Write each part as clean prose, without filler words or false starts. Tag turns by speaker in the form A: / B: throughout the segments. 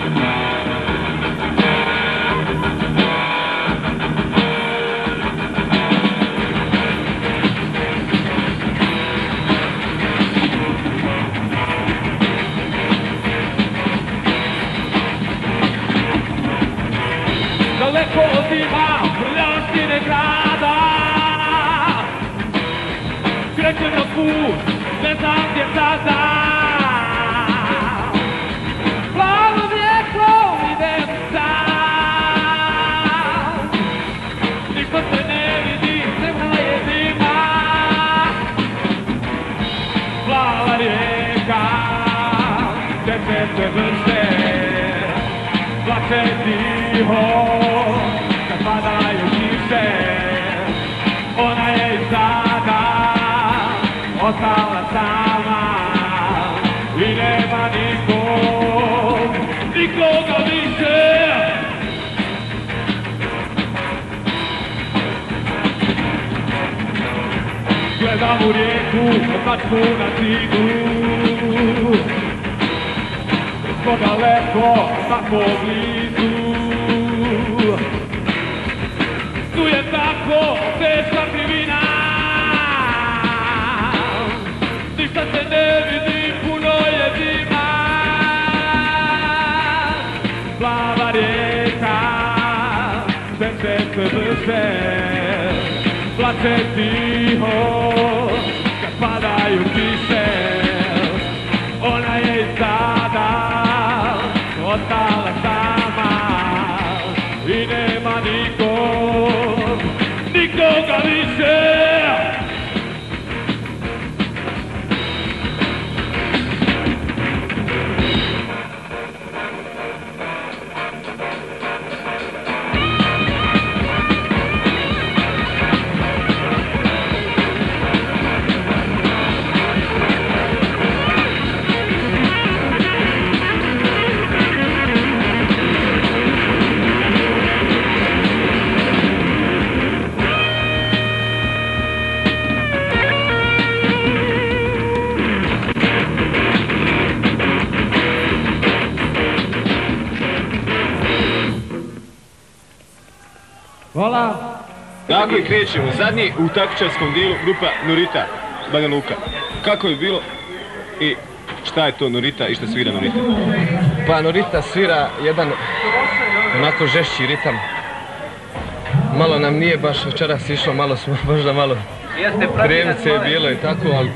A: Daleko otima prljavštine grada, krećem na put, ne znam gdje sada. Plavom rijekom idem sam, niko se ne vidi, zemlja je zima. Plava rijeka, tebe se vrše, plače tiho. Kad padaju kiše, ona je i sada ostala sama i nema nikoga više. Gledam u rijeku, mačku na zidu, smo daleko, tako blizu. Tu je tako teška krivina, ništa se ne vidi, puno je dima. Plava rijeka, sve se vrše, plače tiho, kad padaju kiše. Ona je i sada ostala sama i nema nikoga više. Hvala.
B: Dakle, krećemo. Zadnji u takmičarskom dijelu grupa Norita, Banja Luka. Kako je bilo i šta je to Norita i šta svira Norita?
C: Pa Norita svira jedan onako žešći ritam. Malo nam nije baš večeras išlo, malo smo možda malo kremice je bilo i tako, ali...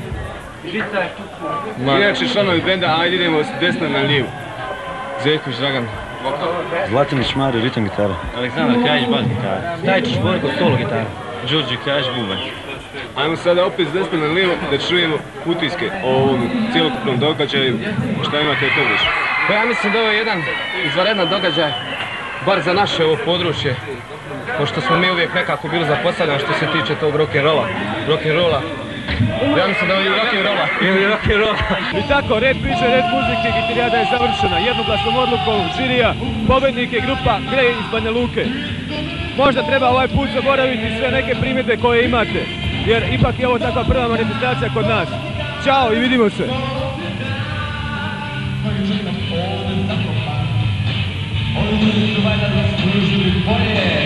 B: Inače članovi benda, ajde idemo s desna na lijevu.
C: Zeljković Dragan.
D: Zlatinić Mario, ritam gitara.
E: Aleksandar Kajić, bas gitara. Stajčić Borko, solo gitara. Đurđe Kajić, bubanj.
B: Ajmo sada opet s desna na lijevo da čujemo utiske o ovom cijelokupnom događaju. Šta imate to reći?
C: Pa ja mislim da ovo je jedan izvanredan događaj, bar za naše ovo područje. Pošto smo mi uvijek nekako bili zapostavljeni što se tiče tog rock'n'rolla. Ja mislim da je rock'n'rolla.
A: I tako, red priče, red muzike, gitarijada je završena. Jednoglasnom odlukom žirija, pobednik je grupa Grey iz Banja Luke. Možda treba ovaj put zaboraviti sve neke primjedbe koje imate, jer ipak je ovo takva prva manifestacija kod nas. Ćao i vidimo se!
F: Oni su valjda zaslužili bolje.